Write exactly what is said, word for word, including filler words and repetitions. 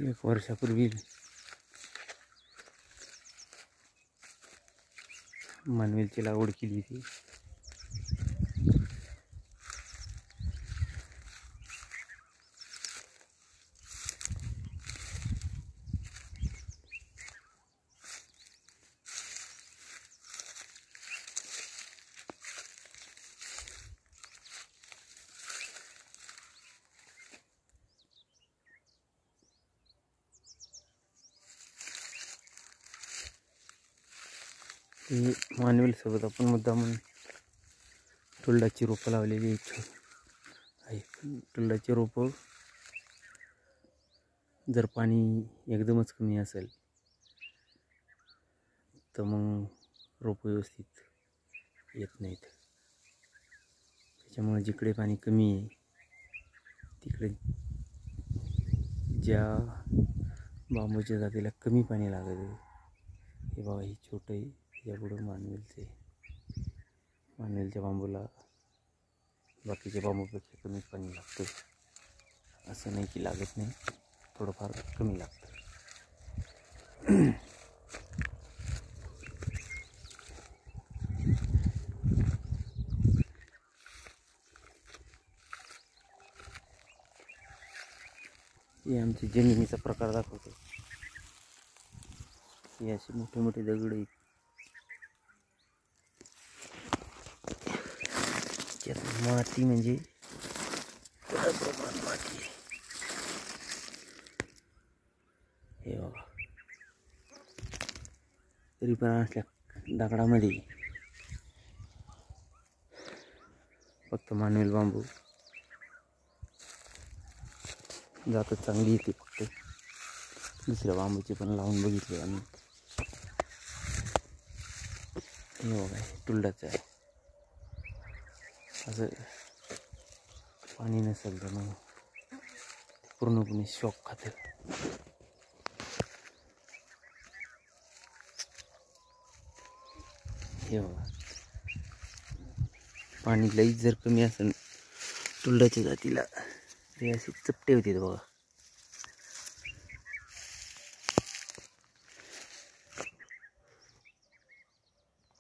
एक वर्षापूर्वी मानवेलची लागवड केली होती. ही मानवेल सोबत आपण मुद्दामून टुलडाची रोपं लावलेली आहे. टुलडाची रोपं जर पाणी एकदमच कमी असेल तर मग रोपं व्यवस्थित येत नाहीत. त्याच्यामुळे जिकडे पाणी कमी आहे तिकडे ज्या बांबूच्या जातीला कमी पाणी लागत आहे, हे बघा हे छोटं आहे. यापुढं मानवेलचे मानवेलच्या बांबूला बाकीच्या बांबूपेक्षा कमी पाणी लागतं. असं नाही की लागत नाही, थोडंफार कमी लागतं. हे आमच्या जमिनीचा प्रकार दाखवतो. हे असे मोठे मोठे दगड आहेत. माती म्हणजे प्रमाण माती आहे. हे बघा, तरी पण असल्या दगडामध्ये फक्त मानवेल बांबू जातच चांगली येते. फक्त दुसऱ्या बांबूचे पण लावून बघितले आम्ही. हे बघा टुलडाचं आहे. असं पाणी नसेल तर मग पूर्णपणे शॉक खातं. हे बघा, पाणी लईच जर कमी असेल टुलडाच्या जातीला ते असे चपटे होते बघा.